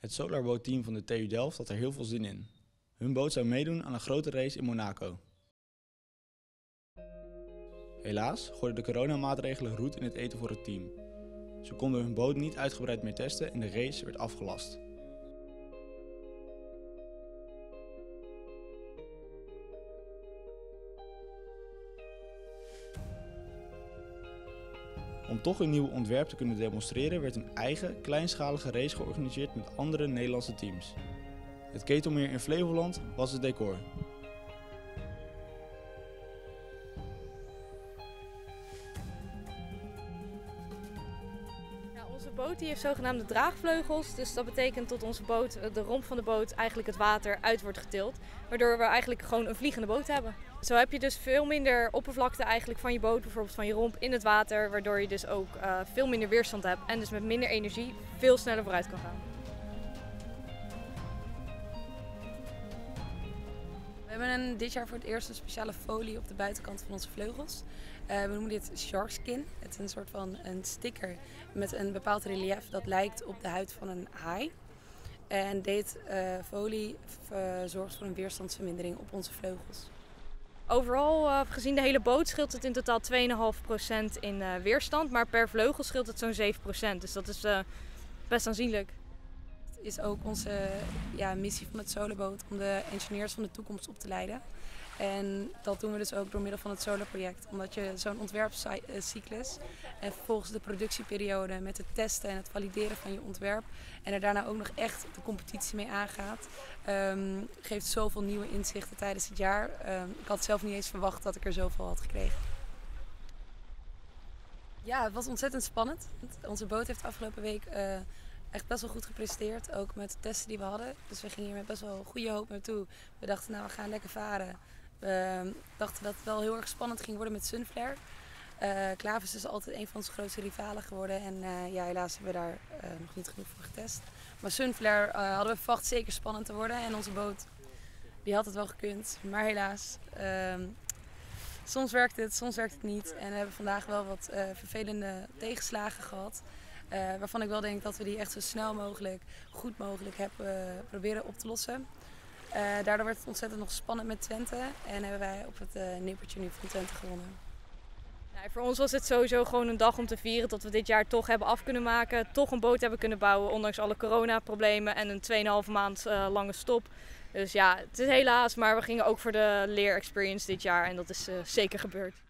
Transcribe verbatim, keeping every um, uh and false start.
Het solarbootteam van de T U Delft had er heel veel zin in. Hun boot zou meedoen aan een grote race in Monaco. Helaas gooiden de coronamaatregelen roet in het eten voor het team. Ze konden hun boot niet uitgebreid meer testen en de race werd afgelast. Om toch een nieuw ontwerp te kunnen demonstreren werd een eigen, kleinschalige race georganiseerd met andere Nederlandse teams. Het Ketelmeer in Flevoland was het decor. Ja, onze boot die heeft zogenaamde draagvleugels, dus dat betekent dat onze boot, de romp van de boot, eigenlijk het water uit wordt getild. Waardoor we eigenlijk gewoon een vliegende boot hebben. Zo heb je dus veel minder oppervlakte eigenlijk van je boot, bijvoorbeeld van je romp in het water. Waardoor je dus ook uh, veel minder weerstand hebt en dus met minder energie veel sneller vooruit kan gaan. We hebben een, dit jaar voor het eerst een speciale folie op de buitenkant van onze vleugels. Uh, we noemen dit sharkskin. Het is een soort van een sticker met een bepaald relief dat lijkt op de huid van een haai. En deze uh, folie uh, zorgt voor een weerstandsvermindering op onze vleugels. Overal, uh, gezien de hele boot, scheelt het in totaal twee komma vijf procent in uh, weerstand. Maar per vleugel scheelt het zo'n zeven procent. Dus dat is uh, best aanzienlijk. Het is ook onze ja, missie van het Solarboot om de engineers van de toekomst op te leiden. En dat doen we dus ook door middel van het Solarproject. Omdat je zo'n ontwerpcyclus en vervolgens de productieperiode met het testen en het valideren van je ontwerp en er daarna ook nog echt de competitie mee aangaat, um, geeft zoveel nieuwe inzichten tijdens het jaar. Um, ik had zelf niet eens verwacht dat ik er zoveel had gekregen. Ja, het was ontzettend spannend. Onze boot heeft afgelopen week uh, echt best wel goed gepresteerd, ook met de testen die we hadden. Dus we gingen hier met best wel goede hoop naartoe. We dachten, nou, we gaan lekker varen. We dachten dat het wel heel erg spannend ging worden met Sunflare. Uh, Klavis is altijd een van onze grootste rivalen geworden en uh, ja, helaas hebben we daar uh, nog niet genoeg voor getest. Maar Sunflare uh, hadden we verwacht zeker spannend te worden en onze boot die had het wel gekund, maar helaas. Uh, soms werkt het, soms werkt het niet en we hebben vandaag wel wat uh, vervelende tegenslagen gehad. Uh, waarvan ik wel denk dat we die echt zo snel mogelijk, goed mogelijk hebben uh, proberen op te lossen. Uh, daardoor werd het ontzettend nog spannend met Twente en hebben wij op het uh, nippertje nu van Twente gewonnen. Ja, voor ons was het sowieso gewoon een dag om te vieren dat we dit jaar toch hebben af kunnen maken. Toch een boot hebben kunnen bouwen, ondanks alle coronaproblemen en een twee komma vijf maand uh, lange stop. Dus ja, het is helaas, maar we gingen ook voor de leerexperience dit jaar en dat is uh, zeker gebeurd.